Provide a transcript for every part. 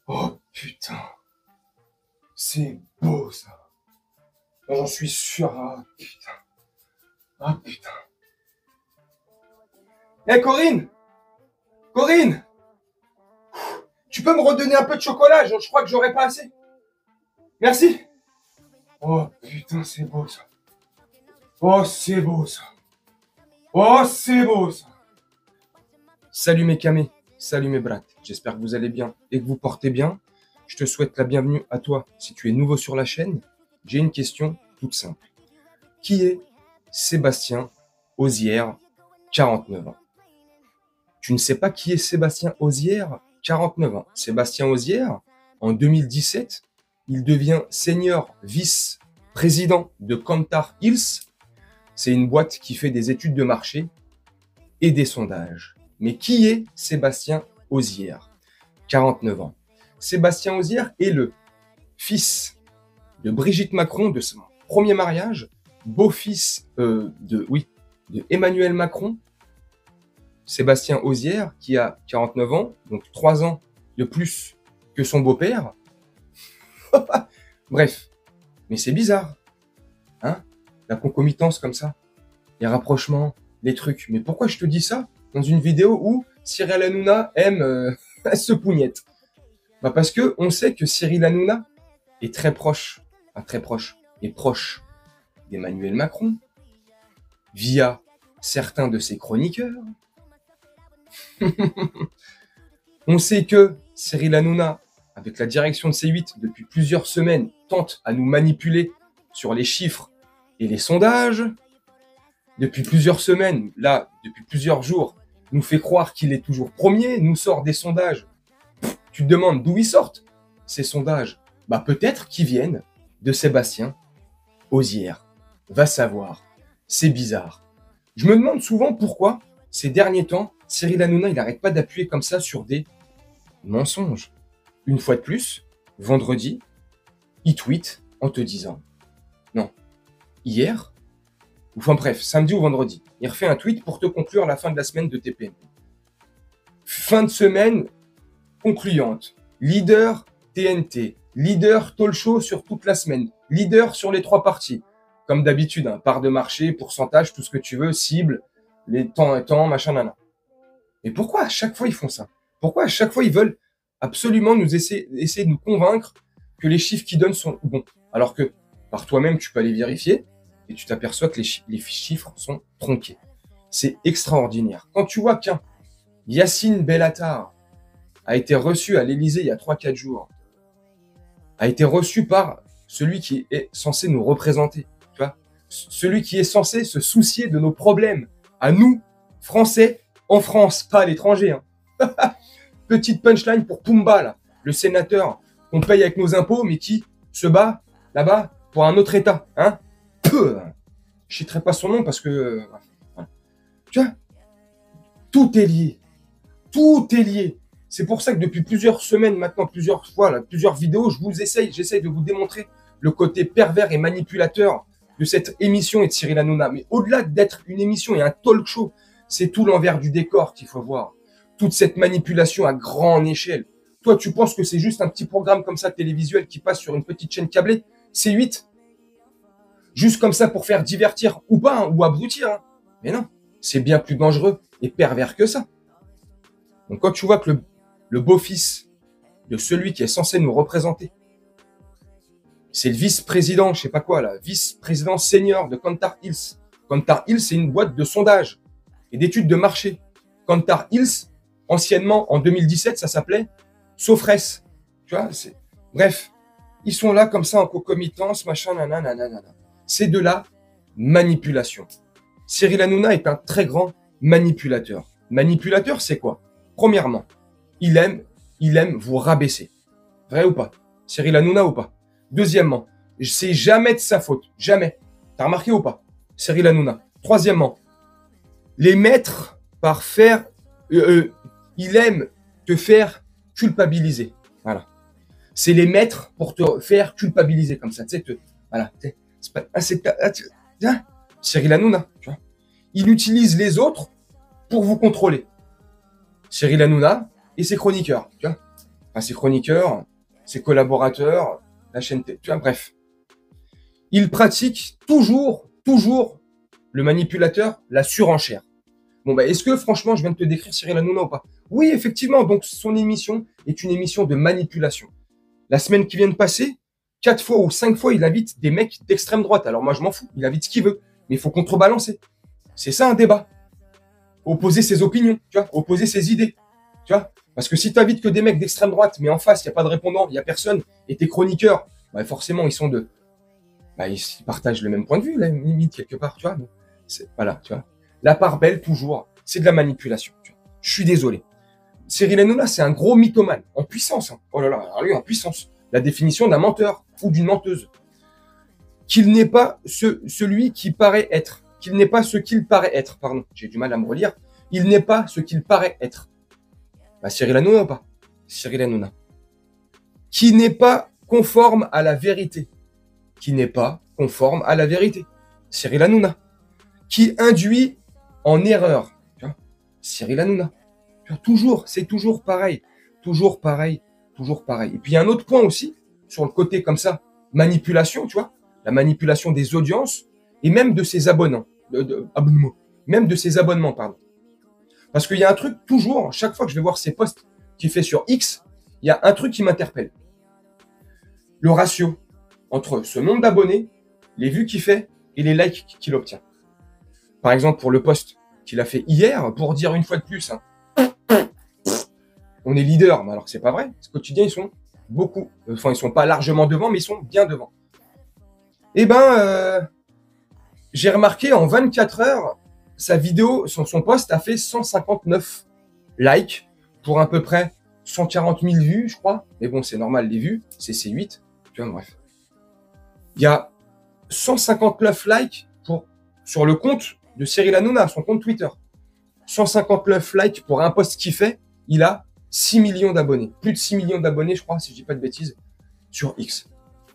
Oh putain, c'est beau ça. J'en suis sûr. Ah putain. Ah putain. Hé Corinne, Corinne, tu peux me redonner un peu de chocolat? Je crois que j'aurais pas assez. Merci. Oh putain, c'est beau ça. Oh c'est beau ça. Oh c'est beau ça. Salut mes camés, salut mes brattes. J'espère que vous allez bien et que vous portez bien. Je te souhaite la bienvenue à toi si tu es nouveau sur la chaîne. J'ai une question toute simple. Qui est Sébastien Ozière, 49 ans? Tu ne sais pas qui est Sébastien Ozière, 49 ans. Sébastien Ozière, en 2017, il devient senior vice-président de Kantar Hills. C'est une boîte qui fait des études de marché et des sondages. Mais qui est Sébastien Ozière, 49 ans? Sébastien Ozière est le fils de Brigitte Macron, de son premier mariage, beau-fils de Emmanuel Macron. Sébastien Ozière, qui a 49 ans, donc 3 ans de plus que son beau-père. Bref, mais c'est bizarre, hein, la concomitance comme ça, les rapprochements, les trucs. Mais pourquoi je te dis ça dans une vidéo où Cyril Hanouna aime se pougnette? Bah parce que on sait que Cyril Hanouna est très proche d'Emmanuel Macron via certains de ses chroniqueurs. On sait que Cyril Hanouna, avec la direction de C8 depuis plusieurs semaines, tente à nous manipuler sur les chiffres et les sondages. Depuis plusieurs semaines, là, depuis plusieurs jours, nous fait croire qu'il est toujours premier, nous sort des sondages. Tu te demandes d'où ils sortent, ces sondages? Bah peut-être qu'ils viennent de Sébastien Ozière. Va savoir. C'est bizarre. Je me demande souvent pourquoi, ces derniers temps, Cyril Hanouna, il n'arrête pas d'appuyer comme ça sur des mensonges. Une fois de plus, vendredi, il tweet en te disant, non, hier, enfin bref, samedi ou vendredi, il refait un tweet pour te conclure la fin de la semaine de TPMP. Fin de semaine concluante. Leader TNT, leader talk show sur toute la semaine, leader sur les 3 parties. Comme d'habitude, hein, part de marché, pourcentage, tout ce que tu veux, cible, les temps, machin, nana. Et pourquoi à chaque fois ils font ça? Pourquoi à chaque fois ils veulent absolument nous essayer de nous convaincre que les chiffres qu'ils donnent sont bons? Alors que par toi-même, tu peux aller vérifier et tu t'aperçois que les chiffres sont tronqués. C'est extraordinaire. Quand tu vois qu'un Yacine Bellatar a été reçu à l'Élysée il y a 3-4 jours, a été reçu par celui qui est censé nous représenter, tu vois, celui qui est censé se soucier de nos problèmes, à nous, Français, en France, pas à l'étranger. Hein. Petite punchline pour Pumba, là, le sénateur qu'on paye avec nos impôts, mais qui se bat là-bas pour un autre État. Hein. Je citerai pas son nom parce que... tu vois, tout est lié. Tout est lié. C'est pour ça que depuis plusieurs semaines maintenant, plusieurs fois, là, plusieurs vidéos, j'essaye de vous démontrer le côté pervers et manipulateur de cette émission et de Cyril Hanouna. Mais au-delà d'être une émission et un talk show, c'est tout l'envers du décor qu'il faut voir. Toute cette manipulation à grande échelle. Toi, tu penses que c'est juste un petit programme comme ça télévisuel qui passe sur une petite chaîne câblée? C8. Juste comme ça pour faire divertir ou pas, hein, ou abrutir. Hein. Mais non, c'est bien plus dangereux et pervers que ça. Donc quand tu vois que le beau-fils de celui qui est censé nous représenter, c'est le vice-président, je sais pas quoi là, vice-président senior de Kantar Hills. Kantar Hills, c'est une boîte de sondage et d'études de marché. Kantar Hills, anciennement, en 2017, ça s'appelait Sofres. Tu vois, bref, ils sont là comme ça en concomitance, machin, nanana. C'est de la manipulation. Cyril Hanouna est un très grand manipulateur. Manipulateur, c'est quoi? Premièrement, il aime vous rabaisser. Vrai ou pas? Cyril Hanouna ou pas? Deuxièmement, c'est jamais de sa faute. Jamais. T'as remarqué ou pas? Cyril Hanouna. Troisièmement, les mettre par faire... il aime te faire culpabiliser. Voilà. C'est les mettre pour te faire culpabiliser comme ça. Tu sais, voilà. C'est pas... Cyril Hanouna, tu vois. Il utilise les autres pour vous contrôler. Cyril Hanouna et ses chroniqueurs, tu vois. enfin, ses chroniqueurs, ses collaborateurs, la chaîne T. Tu vois, bref. Il pratique toujours le manipulateur, la surenchère. Bon, bah, est-ce que, franchement, je viens de te décrire Cyril Hanouna ou pas? Oui, effectivement, donc son émission est une émission de manipulation. La semaine qui vient de passer, 4 fois ou 5 fois, il invite des mecs d'extrême droite. Alors moi, je m'en fous, il invite ce qu'il veut, mais il faut contrebalancer. C'est ça un débat. Opposer ses opinions, tu vois, opposer ses idées, tu vois. Parce que si tu invites que des mecs d'extrême droite, mais en face, il n'y a pas de répondant, il n'y a personne, et tes chroniqueurs, bah, forcément, ils partagent le même point de vue, là, limite, quelque part, tu vois. Donc, voilà, tu vois. La part belle, toujours, c'est de la manipulation. Tu vois. Je suis désolé. Cyril Hanouna, c'est un gros mythomane, en puissance. Hein. Oh là là, alors lui, en puissance. La définition d'un menteur ou d'une menteuse. Qu'il n'est pas celui qui paraît être. Qu'il n'est pas ce qu'il paraît être. Pardon, j'ai du mal à me relire. Il n'est pas ce qu'il paraît être. Bah, Cyril Hanouna ou pas? Cyril Hanouna. Qui n'est pas conforme à la vérité. Qui n'est pas conforme à la vérité. Cyril Hanouna. Qui induit en erreur. Tu vois, Cyril Hanouna. Tu vois, toujours, c'est toujours pareil. Toujours pareil. Toujours pareil. Et puis il y a un autre point aussi, sur le côté comme ça, manipulation, tu vois, la manipulation des audiences et même de ses abonnants. Abonnements. Même de ses abonnements, pardon. Parce qu'il y a un truc, toujours, chaque fois que je vais voir ses posts qu'il fait sur X, il y a un truc qui m'interpelle. Le ratio entre ce nombre d'abonnés, les vues qu'il fait et les likes qu'il obtient. Par exemple, pour le post qu'il a fait hier, pour dire une fois de plus, hein, on est leader, mais alors que c'est pas vrai. Ce quotidien, ils sont beaucoup, enfin, ils sont pas largement devant, mais ils sont bien devant. Eh ben, j'ai remarqué en 24 heures, sa vidéo, son post a fait 159 likes pour à peu près 140 000 vues, je crois. Mais bon, c'est normal, les vues, c'est C8. Tu vois, bref. Il y a 159 likes sur le compte de Cyril Hanouna, son compte Twitter. 159 likes pour un post qu'il fait, il a 6 millions d'abonnés. Plus de 6 millions d'abonnés, je crois, si je dis pas de bêtises, sur X.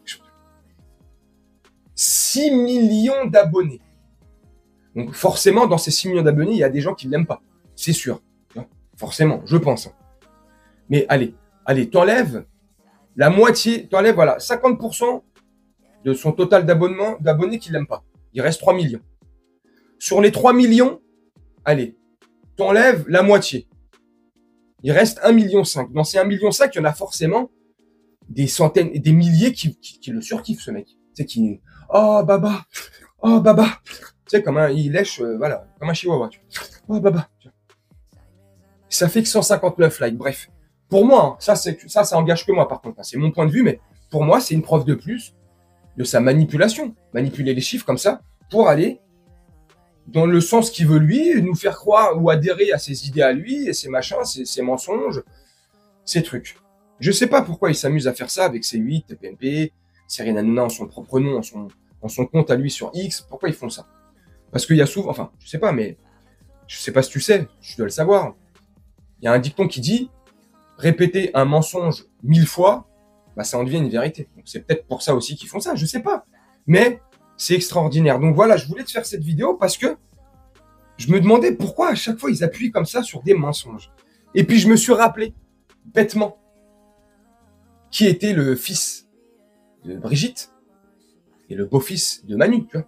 6 millions d'abonnés. Donc forcément, dans ces 6 millions d'abonnés, il y a des gens qui ne l'aiment pas. C'est sûr. Forcément, je pense. Mais allez, t'enlèves la moitié, t'enlèves voilà, 50% de son total d'abonnés qui ne l'aiment pas. Il reste 3 millions. Sur les 3 millions, allez, t'enlèves la moitié. Il reste 1,5 million. Dans ces 1,5 million, il y en a forcément des centaines, des milliers qui le surkiffent, ce mec. Tu sais, qui, oh baba, tu sais, il lèche, voilà, comme un chihuahua, tu vois. Oh baba. Ça fait que 159 likes, bref. Pour moi, hein, ça engage que moi, par contre. Hein, c'est mon point de vue, mais pour moi, c'est une preuve de plus de sa manipulation. Manipuler les chiffres comme ça pour aller dans le sens qu'il veut lui, nous faire croire ou adhérer à ses idées à lui, et ses machins, ses mensonges, ces trucs. Je sais pas pourquoi il s'amuse à faire ça avec ses 8, PNP, Cyril Hanouna en son propre nom, en son compte à lui sur X. Pourquoi ils font ça? Parce qu'il y a souvent, enfin, je sais pas, mais je sais pas si tu sais, tu dois le savoir. Il y a un dicton qui dit répéter un mensonge 1000 fois, bah ça en devient une vérité. Donc c'est peut-être pour ça aussi qu'ils font ça, je sais pas. Mais c'est extraordinaire. Donc voilà, je voulais te faire cette vidéo parce que je me demandais pourquoi à chaque fois ils appuient comme ça sur des mensonges. Et puis je me suis rappelé, bêtement, qui était le fils de Brigitte et le beau-fils de Manu, tu vois.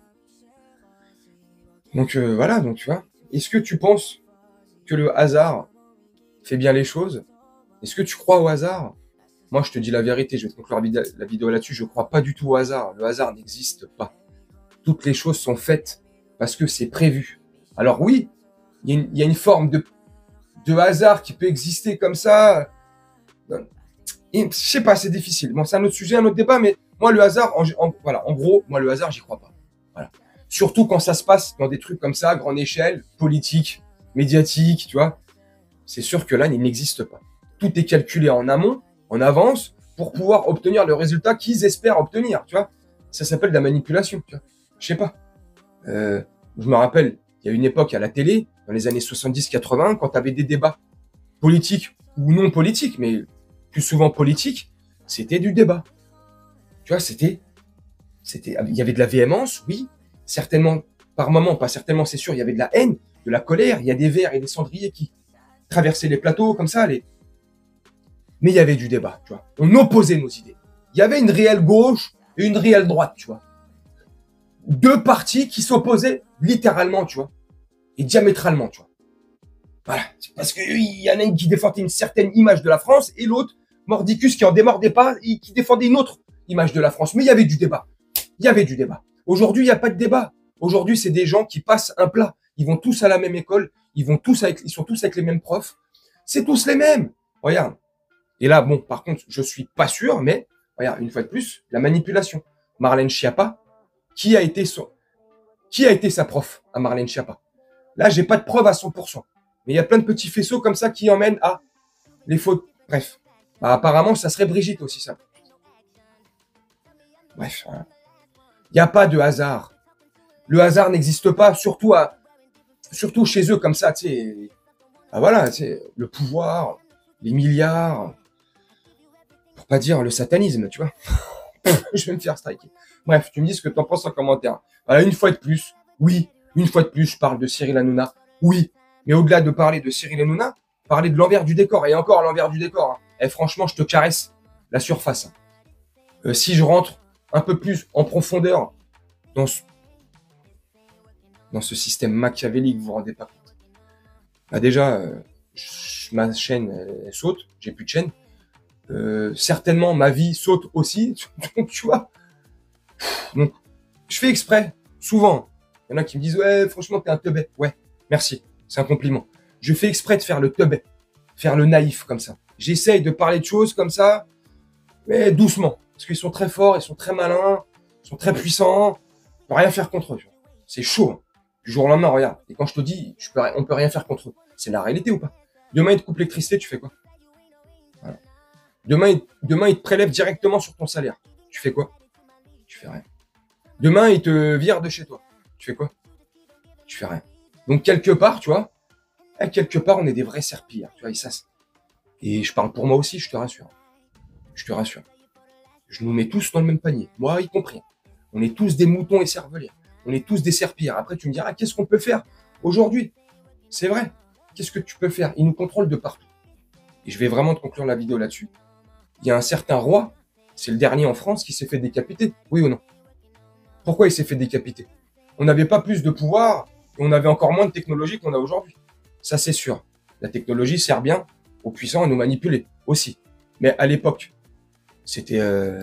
Donc voilà, donc tu vois. Est-ce que tu penses que le hasard fait bien les choses? Est-ce que tu crois au hasard? Moi, je te dis la vérité, je vais te conclure la vidéo là-dessus, je ne crois pas du tout au hasard. Le hasard n'existe pas. Toutes les choses sont faites parce que c'est prévu. Alors oui, il y a une forme de hasard qui peut exister comme ça. Et, je sais pas, c'est difficile. Bon, c'est un autre sujet, un autre débat, mais moi, le hasard, voilà, en gros, moi, le hasard, j'y crois pas. Voilà. Surtout quand ça se passe dans des trucs comme ça, à grande échelle, politique, médiatique, tu vois. C'est sûr que là, il n'existe pas. Tout est calculé en amont, en avance, pour pouvoir obtenir le résultat qu'ils espèrent obtenir, tu vois. Ça s'appelle de la manipulation, tu vois. Je sais pas. Je me rappelle, il y a une époque à la télé, dans les années 70-80, quand tu avais des débats politiques ou non politiques, mais plus souvent politiques, c'était du débat. Tu vois, il y avait de la véhémence, oui, certainement, par moment, pas certainement, c'est sûr, il y avait de la haine, de la colère, il y a des vers et des cendriers qui traversaient les plateaux, comme ça, mais il y avait du débat, tu vois. On opposait nos idées. Il y avait une réelle gauche et une réelle droite, tu vois. Deux partis qui s'opposaient littéralement, tu vois, et diamétralement, tu vois. Voilà. C'est parce qu'il y en a une qui défendait une certaine image de la France et l'autre, mordicus, qui en démordait pas et qui défendait une autre image de la France. Mais il y avait du débat. Il y avait du débat. Aujourd'hui, il n'y a pas de débat. Aujourd'hui, c'est des gens qui passent un plat. Ils vont tous à la même école. Ils sont tous avec les mêmes profs. C'est tous les mêmes. Regarde. Et là, bon, par contre, je suis pas sûr, mais regarde, une fois de plus, la manipulation. Marlène Schiappa, qui a été sa prof à Marlène Schiappa? Là, j'ai pas de preuve à 100%. Mais il y a plein de petits faisceaux comme ça qui emmènent à les fautes. Bref. Bah, apparemment, ça serait Brigitte aussi, ça. Bref. Hein. Il n'y a pas de hasard. Le hasard n'existe pas, surtout chez eux comme ça, tu sais. Ah voilà, tu sais, le pouvoir, les milliards, pour pas dire le satanisme, tu vois. Je vais me faire striker. Bref, tu me dis ce que tu en penses en commentaire. Voilà, une fois de plus, oui, une fois de plus, je parle de Cyril Hanouna, oui. Mais au-delà de parler de Cyril Hanouna, parler de l'envers du décor, et encore l'envers du décor. Hein. Et franchement, je te caresse la surface. Si je rentre un peu plus en profondeur dans ce système machiavélique, vous vous rendez pas compte. Bah déjà, ma chaîne elle saute, j'ai plus de chaîne. Certainement, ma vie saute aussi. Donc, tu vois. Donc, je fais exprès, souvent. Il y en a qui me disent, ouais, franchement, t'es un teubé. Ouais, merci, c'est un compliment. Je fais exprès de faire le teubé, faire le naïf comme ça. J'essaye de parler de choses comme ça, mais doucement. Parce qu'ils sont très forts, ils sont très malins, ils sont très puissants. On peut rien faire contre eux. C'est chaud. Hein. Du jour au lendemain, regarde. Et quand je te dis, on peut rien faire contre eux. C'est la réalité ou pas? Demain, ils te coupent l'électricité, tu fais quoi? Voilà. Demain, ils te prélèvent directement sur ton salaire. Tu fais quoi? Tu fais rien. Demain, ils te virent de chez toi. Tu fais quoi? Tu fais rien. Donc, quelque part, tu vois, on est des vrais serpillères. Tu vois, et je parle pour moi aussi, je te rassure. Je te rassure. Je nous mets tous dans le même panier. Moi, y compris. On est tous des moutons et cervelières. On est tous des serpillères. Après, tu me diras, qu'est-ce qu'on peut faire aujourd'hui? C'est vrai. Qu'est-ce que tu peux faire? Ils nous contrôlent de partout. Et je vais vraiment te conclure la vidéo là-dessus. Il y a un certain roi, c'est le dernier en France, qui s'est fait décapiter. Oui ou non? Pourquoi il s'est fait décapiter? On n'avait pas plus de pouvoir et on avait encore moins de technologie qu'on a aujourd'hui. Ça, c'est sûr. La technologie sert bien aux puissants à nous manipuler aussi. Mais à l'époque, c'était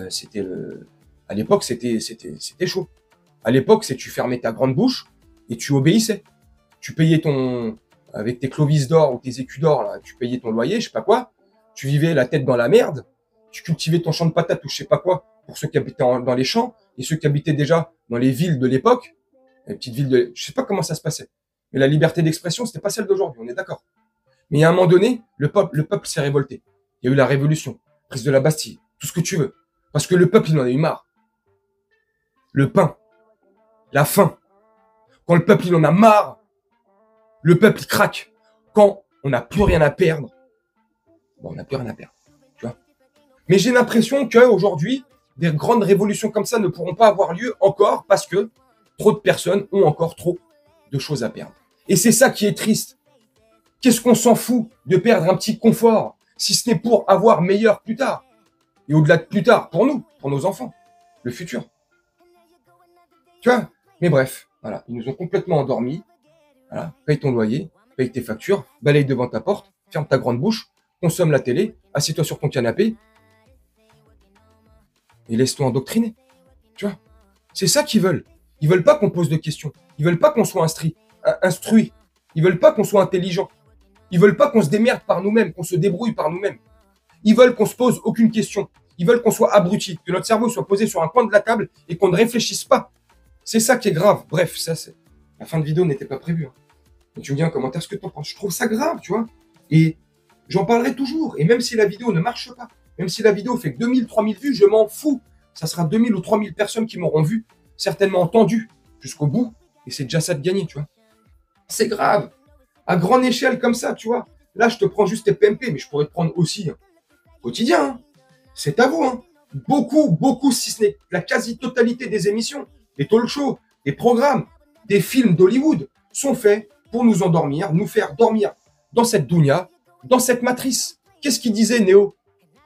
chaud. À l'époque, c'est tu fermais ta grande bouche et tu obéissais. Tu payais avec tes clovis d'or ou tes écus d'or, là, tu payais ton loyer, je sais pas quoi. Tu vivais la tête dans la merde. Tu cultivais ton champ de patates ou je sais pas quoi pour ceux qui habitaient dans les champs et ceux qui habitaient déjà dans les villes de l'époque, les petites villes je sais pas comment ça se passait. Mais la liberté d'expression, c'était pas celle d'aujourd'hui, on est d'accord. Mais à un moment donné, le peuple s'est révolté. Il y a eu la révolution, prise de la Bastille, tout ce que tu veux. Parce que le peuple, il en a eu marre. Le pain, la faim. Quand le peuple, il en a marre, le peuple, il craque. Quand on n'a plus rien à perdre, bon, on n'a plus rien à perdre. Tu vois. Mais j'ai l'impression qu'aujourd'hui, des grandes révolutions comme ça ne pourront pas avoir lieu encore parce que trop de personnes ont encore trop de choses à perdre. Et c'est ça qui est triste. Qu'est-ce qu'on s'en fout de perdre un petit confort si ce n'est pour avoir meilleur plus tard? Et au-delà de plus tard, pour nous, pour nos enfants, le futur. Tu vois? Mais bref, voilà, ils nous ont complètement endormis. Voilà, paye ton loyer, paye tes factures, balaye devant ta porte, ferme ta grande bouche, consomme la télé, assieds-toi sur ton canapé et laisse-toi endoctriner. Tu vois? C'est ça qu'ils veulent. Ils veulent pas qu'on pose de questions. Ils veulent pas qu'on soit instruit. Ils veulent pas qu'on soit intelligent. Ils veulent pas qu'on se démerde par nous-mêmes, qu'on se débrouille par nous-mêmes. Ils veulent qu'on se pose aucune question. Ils veulent qu'on soit abruti, que notre cerveau soit posé sur un coin de la table et qu'on ne réfléchisse pas. C'est ça qui est grave. Bref, la fin de vidéo n'était pas prévue. Hein. Et tu me dis en commentaire ce que tu en penses. Je trouve ça grave, tu vois. Et j'en parlerai toujours. Et même si la vidéo ne marche pas, même si la vidéo fait que 2000, 3000 vues, je m'en fous. Ça sera 2000 ou 3000 personnes qui m'auront vu, certainement entendu jusqu'au bout. Et c'est déjà ça de gagner, tu vois. C'est grave. À grande échelle comme ça, tu vois. Là, je te prends juste tes PMP, mais je pourrais te prendre aussi quotidien. Hein. C'est à vous. Hein. Beaucoup, si ce n'est la quasi-totalité des émissions, des talk shows, des programmes, des films d'Hollywood sont faits pour nous endormir, nous faire dormir dans cette dounia, dans cette matrice. Qu'est-ce qu'il disait, Néo?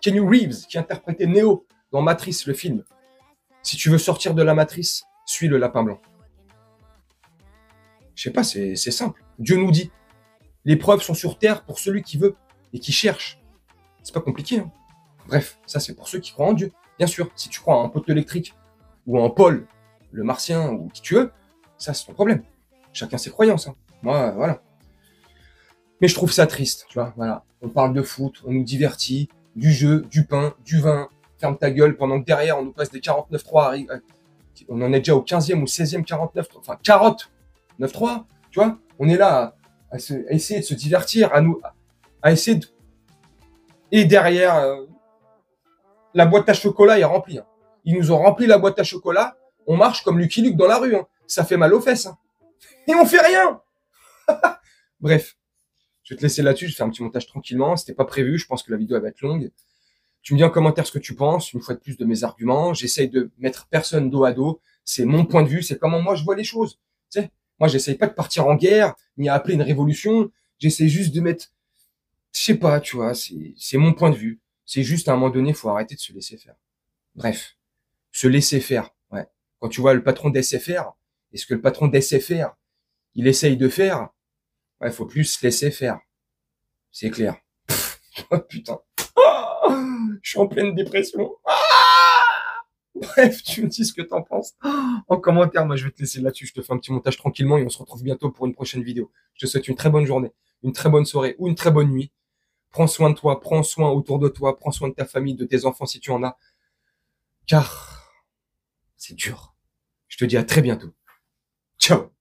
Keanu Reeves, qui interprétait Neo dans Matrice, le film. Si tu veux sortir de la matrice, suis le lapin blanc. Je sais pas, c'est simple. Dieu nous dit, les preuves sont sur terre pour celui qui veut et qui cherche. C'est pas compliqué. Hein. Bref, ça c'est pour ceux qui croient en Dieu. Bien sûr, si tu crois en un poteau électrique ou en Paul, le martien ou qui tu veux, ça c'est ton problème. Chacun ses croyances. Hein. Moi, voilà. Mais je trouve ça triste, tu vois. Voilà, on parle de foot, on nous divertit, du jeu, du pain, du vin. Ferme ta gueule pendant que derrière on nous passe des 49.3. On en est déjà au 15e ou 16e 49, enfin carotte 9.3, tu vois. On est là à essayer de se divertir, à essayer de... Et derrière, la boîte à chocolat est remplie. Hein. Ils nous ont rempli la boîte à chocolat, on marche comme Lucky Luke dans la rue. Hein. Ça fait mal aux fesses. Hein. Et on fait rien. Bref, je vais te laisser là-dessus, je vais faire un petit montage tranquillement. C'était pas prévu, je pense que la vidéo va être longue. Tu me dis en commentaire ce que tu penses, une fois de plus, de mes arguments. J'essaye de mettre personne dos à dos. C'est mon point de vue, c'est comment moi je vois les choses. Tu sais, moi, j'essaye pas de partir en guerre, ni à appeler une révolution. J'essaie juste de mettre, je sais pas, tu vois, c'est mon point de vue. C'est juste, à un moment donné, il faut arrêter de se laisser faire. Bref, se laisser faire, ouais. Quand tu vois le patron d'SFR, et ce que le patron d'SFR, il essaye de faire, ouais, faut plus se laisser faire. C'est clair. Oh, putain. Je suis en pleine dépression. Bref, tu me dis ce que t'en penses en commentaire. Moi, je vais te laisser là-dessus. Je te fais un petit montage tranquillement et on se retrouve bientôt pour une prochaine vidéo. Je te souhaite une très bonne journée, une très bonne soirée ou une très bonne nuit. Prends soin de toi, prends soin autour de toi, prends soin de ta famille, de tes enfants si tu en as. Car c'est dur. Je te dis à très bientôt. Ciao.